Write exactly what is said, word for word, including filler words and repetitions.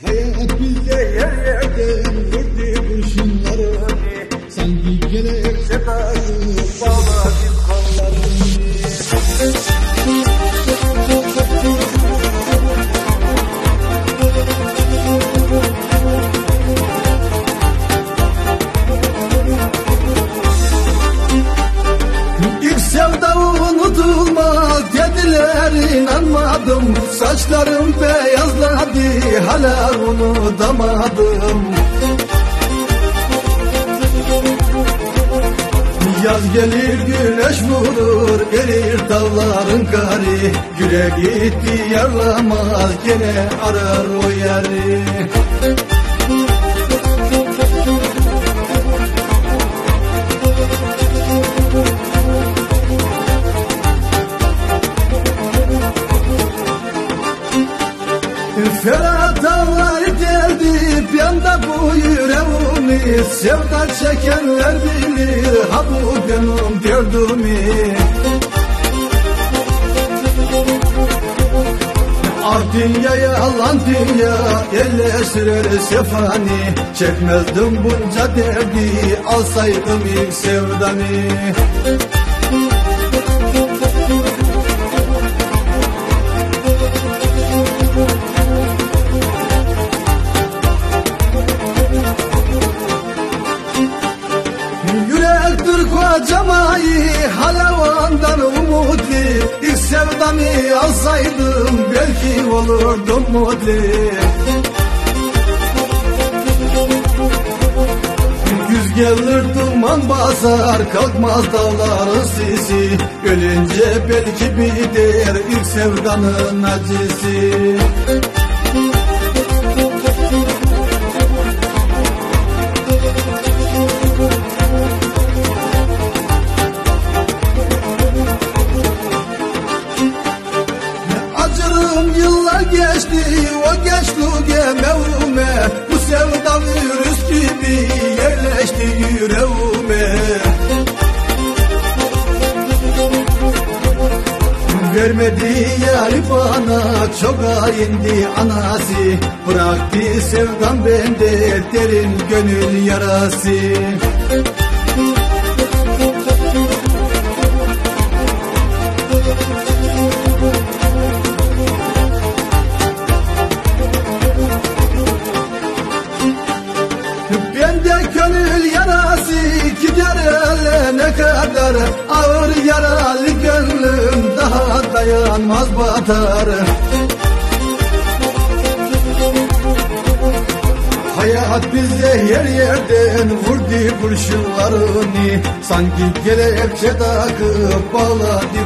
Hayat bize yer yerden vurdu kurşunları, sanki gerekse dahi bağladı kollarını. İlk sevda unutulmaz dediler, inanmadım. Saçlarım beyazladı, hala unutamadım. Yaz gelir güneş vurur, erir dağların kari. Güle gitti yarlamaz, gene arar o yeri. Ferhat dağlar deldi bir anda bu yüreğimi. Sevda çekenler bilir ha bu benim derdimi. Ah dünya yalan dünya, elle sürer sefani. Çekmezdim bunca derdi, alsaydım ilk sevdamı. Kocamayı halavandan umutlu, ilk sevdamı alsaydım belki olurdum mutlu. Güz gelir duman basar, kalkmaz dağların sisi. Ölünce belki biter ilk sevdanın acısı. Yıllar geçti, o gençliğe mevhume. Bu sevda virüs gibi yerleşti yüreğime. Vermedi yari bana, çok haindi anası. Bıraktı sevdam bende derin gönül yarası. Gönül yarası gider ne kadar, ağır yaralı gönlüm daha dayanmaz batar. Hayat bize yer yerden vurdu kurşunlarını, sanki kelepçe takıp bağladı